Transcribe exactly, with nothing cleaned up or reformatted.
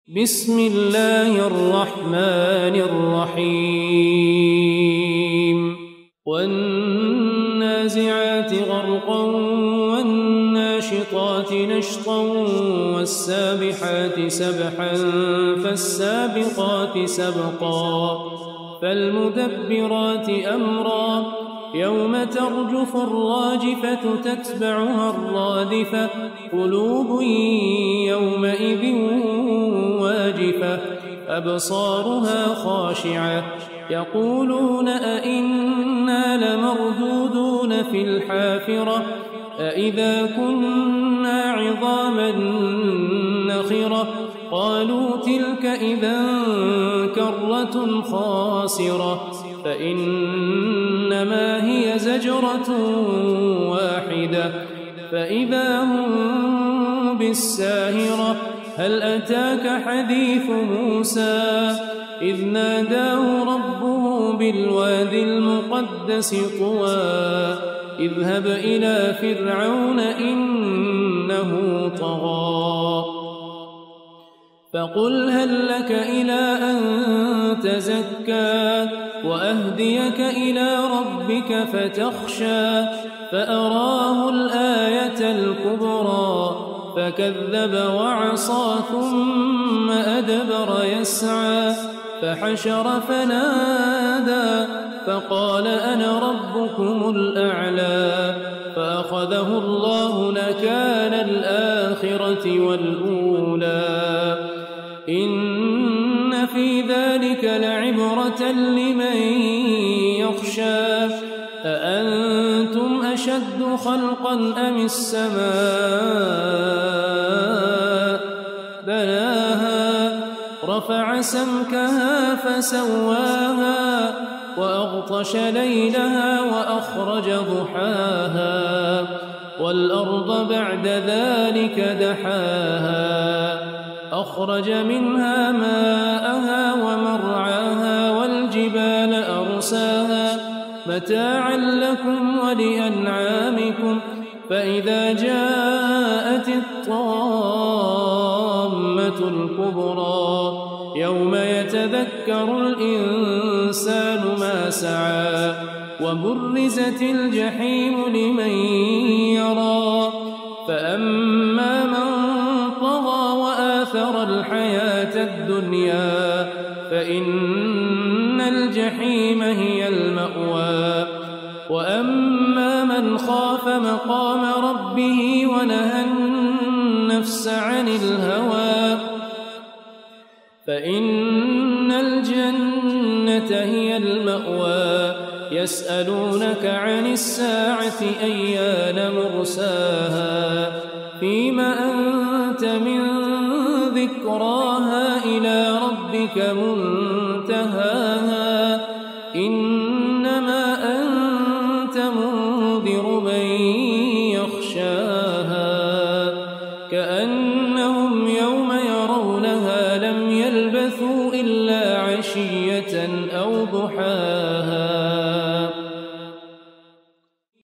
بسم الله الرحمن الرحيم والنازعات غرقا والناشطات نشطا والسابحات سبحا فالسابقات سبقا فالمدبرات أمرا يوم ترجف الراجفة تتبعها الرادفة قلوب يومئذ واجفة أبصارها خاشعة يقولون أئنا لمردودون في الحافرة أئذا كنا عظاما نخرة قالوا تلك إذا كرة خاسرة فإنما هي زجرة واحدة فإذا هم بالساهرة هل أتاك حديث موسى إذ ناداه ربه بالوادي المقدس طوى اذهب إلى فرعون إنه طغى فقل هل لك إلى أن تزكى وأهديك إلى ربك فتخشى فأراه الآية الكبرى فكذب وعصى ثم أدبر يسعى فحشر فنادى فقال أنا ربكم الأعلى فأخذه الله نكال الآخرة والأولى إن في ذلك لعبرة لمن يخشى أأنتم أشد خلقا أم السماء بناها رفع سمكها فسواها وأغطش ليلها وأخرج ضحاها والأرض بعد ذلك دحاها أخرج منها ماءها ومرعاها والجبال أرساها متاعا لكم ولأنعامكم فإذا جاءت الطامة الكبرى يوم يتذكر الإنسان ما سعى وبرزت الجحيم لمن يرى فأما من طغى وآثر الحياة الدنيا فإن الجحيم هي المأوى وأما من خاف مقام ربه ونهى النفس عن الهوى فإن الجنة هي المأوى يسألونك عن الساعة أيان مرساها فيما أنت من ذكراها إلى ربك منتهاها إنما أنت منذر من يخشاها كأنهم يوم يرونها لم يلبثوا إلا عشية